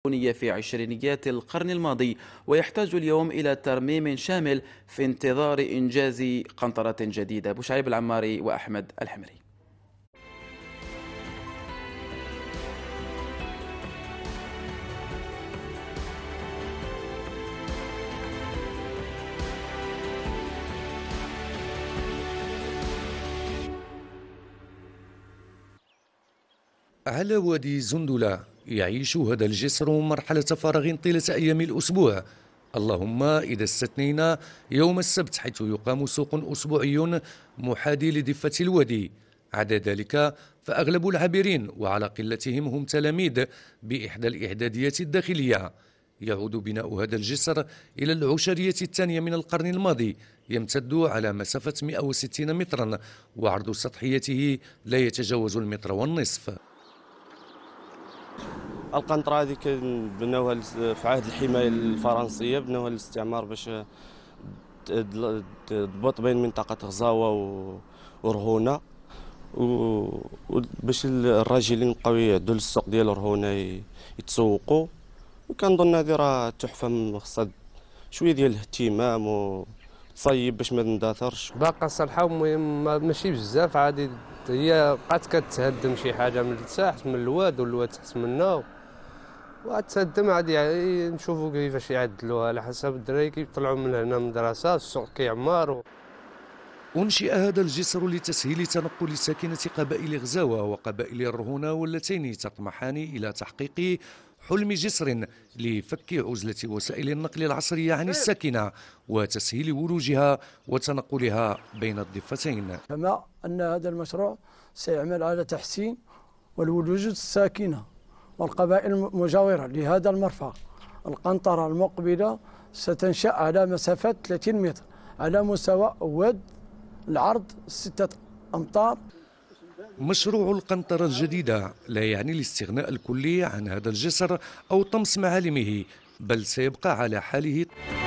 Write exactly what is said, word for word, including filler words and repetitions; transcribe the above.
في عشرينيات القرن الماضي، ويحتاج اليوم إلى ترميم شامل في انتظار إنجاز قنطرة جديدة. بوشعيب العماري وأحمد الحمري. على وادي زندلة يعيش هذا الجسر مرحلة فراغ طيلة أيام الأسبوع، اللهم إذا استثنينا يوم السبت حيث يقام سوق أسبوعي محاذي لضفة الوادي. عدا ذلك فأغلب العابرين وعلى قلتهم هم تلاميذ بإحدى الإعداديات الداخلية. يعود بناء هذا الجسر إلى العشرية الثانية من القرن الماضي، يمتد على مسافة مئة وستين مترا، وعرض سطحيته لا يتجاوز المتر والنصف. القنطرة هذه بناوها في عهد الحماية الفرنسية، بناوها للاستعمار باش تضبط بين منطقة غزاوة ورهونة، وباش الراجلين يبقاو يعدوا للسوق ديال رهونة يتسوقوا. وكنظن هذه راه تحفة خصها شوية ديال الاهتمام وتصيب باش ما نداثرش. باقا صالحة ماشي بزاف، عادي هي بقات كتهدم شي حاجة من التحت من الواد والواد تحت منا وتهدم، عادي نشوفوا كيفاش يعدلوها على حسب الدراري كيطلعوا من هنا من المدرسة، السوق كيعمر. أنشئ هذا الجسر لتسهيل تنقل ساكنة قبائل غزاوة وقبائل الرهونة، واللتين تطمحان إلى تحقيق حلم جسر لفك عزلة وسائل النقل العصرية عن الساكنة وتسهيل ولوجها وتنقلها بين الضفتين. كما أن هذا المشروع سيعمل على تحسين والولوج الساكنة والقبائل المجاورة لهذا المرفأ. القنطرة المقبلة ستنشأ على مسافة ثلاثين متر على مستوى واد العرض ستة أمتار. مشروع القنطرة الجديدة لا يعني الاستغناء الكلي عن هذا الجسر أو طمس معالمه، بل سيبقى على حاله